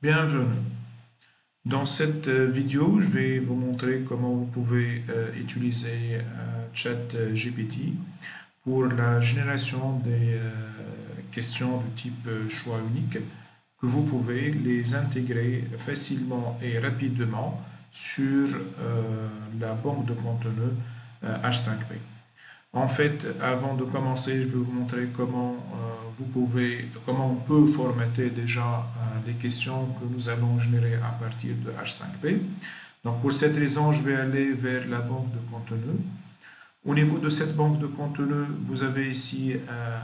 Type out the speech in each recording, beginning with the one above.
Bienvenue. Dans cette vidéo, je vais vous montrer comment vous pouvez utiliser ChatGPT pour la génération des questions du type choix unique que vous pouvez les intégrer facilement et rapidement sur la banque de contenu H5P. En fait, avant de commencer, je vais vous montrer comment on peut formater déjà les questions que nous allons générer à partir de H5P. Donc, pour cette raison, je vais aller vers la banque de contenu. Au niveau de cette banque de contenu, vous avez ici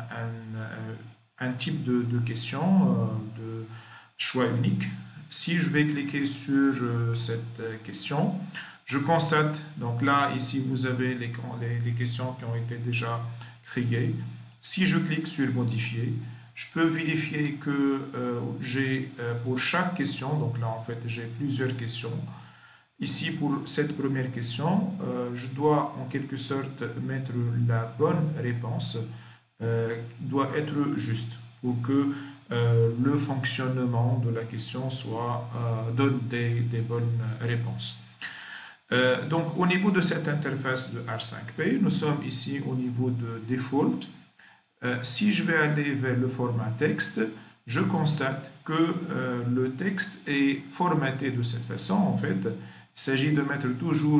un type de question de choix unique. Si je vais cliquer sur cette question, je constate, donc là, ici, vous avez les questions qui ont été déjà créées. Si je clique sur modifier, je peux vérifier que j'ai pour chaque question, donc là, en fait, j'ai plusieurs questions. Ici, pour cette première question, je dois en quelque sorte mettre la bonne réponse, doit être juste pour que le fonctionnement de la question donne des bonnes réponses. Donc, au niveau de cette interface de H5P, nous sommes ici au niveau de Default. Si je vais aller vers le format texte, je constate que le texte est formaté de cette façon. En fait, il s'agit de mettre toujours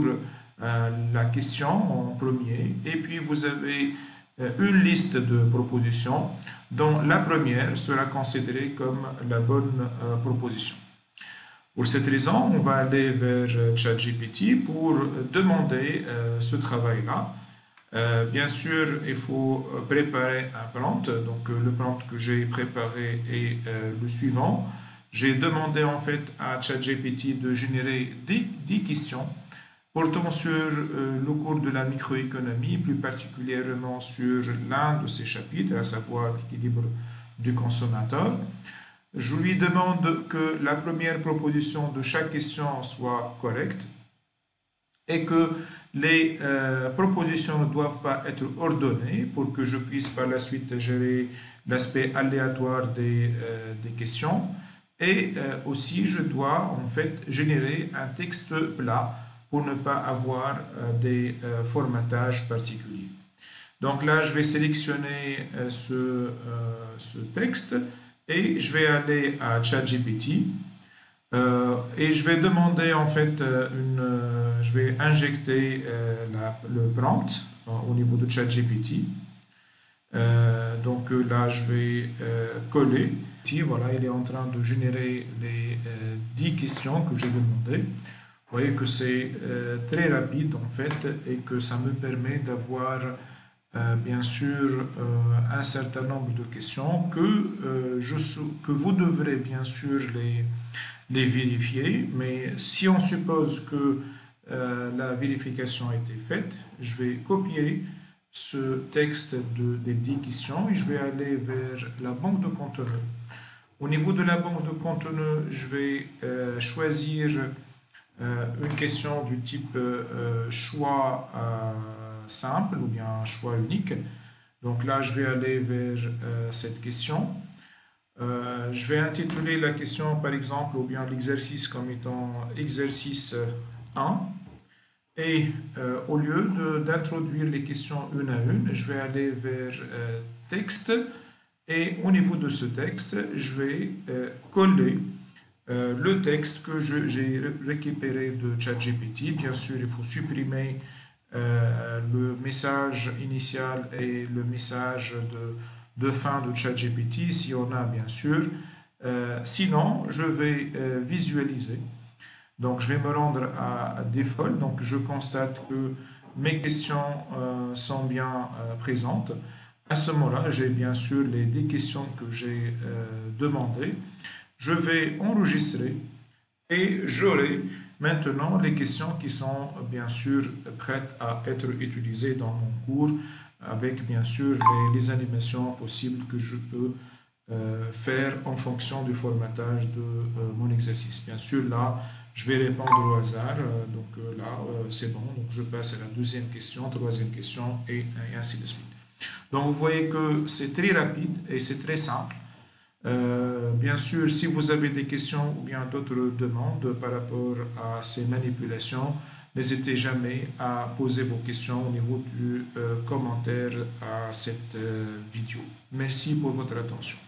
la question en premier et puis vous avez une liste de propositions dont la première sera considérée comme la bonne proposition. Pour cette raison, on va aller vers ChatGPT pour demander ce travail-là. Bien sûr, il faut préparer un prompt. Donc, le prompt que j'ai préparé est le suivant. J'ai demandé en fait à ChatGPT de générer 10 questions portant sur le cours de la microéconomie, plus particulièrement sur l'un de ces chapitres, à savoir l'équilibre du consommateur. Je lui demande que la première proposition de chaque question soit correcte et que les propositions ne doivent pas être ordonnées pour que je puisse par la suite gérer l'aspect aléatoire des questions. Et aussi, je dois en fait générer un texte plat pour ne pas avoir des formatages particuliers. Donc là, je vais sélectionner ce texte et je vais aller à ChatGPT et je vais demander en fait je vais injecter le prompt au niveau de ChatGPT. Donc là, je vais coller. Voilà, il est en train de générer les 10 questions que j'ai demandées. Vous voyez que c'est très rapide en fait et que ça me permet d'avoir bien sûr un certain nombre de questions que vous devrez bien sûr les vérifier, mais si on suppose que la vérification a été faite, je vais copier ce texte des 10 questions et je vais aller vers la banque de contenu. Au niveau de la banque de contenu, je vais choisir une question du type choix simple ou bien choix unique. Donc là, je vais aller vers cette question. Je vais intituler la question par exemple ou bien l'exercice comme étant exercice 1 et au lieu d'introduire les questions une à une, je vais aller vers texte et au niveau de ce texte, je vais coller le texte que j'ai récupéré de ChatGPT. Bien sûr, il faut supprimer le message initial et le message de fin de ChatGPT, si on a bien sûr. Sinon, je vais visualiser. Donc, je vais me rendre à Default. Donc, je constate que mes questions sont bien présentes. À ce moment-là, j'ai bien sûr les 10 questions que j'ai demandées. Je vais enregistrer et j'aurai maintenant les questions qui sont bien sûr prêtes à être utilisées dans mon cours avec bien sûr les animations possibles que je peux faire en fonction du formatage de mon exercice. Bien sûr, là, je vais répondre au hasard. Là, c'est bon. Donc, je passe à la deuxième question, troisième question et ainsi de suite. Donc, vous voyez que c'est très rapide et c'est très simple. Bien sûr, si vous avez des questions ou bien d'autres demandes par rapport à ces manipulations, n'hésitez jamais à poser vos questions au niveau du commentaire à cette vidéo. Merci pour votre attention.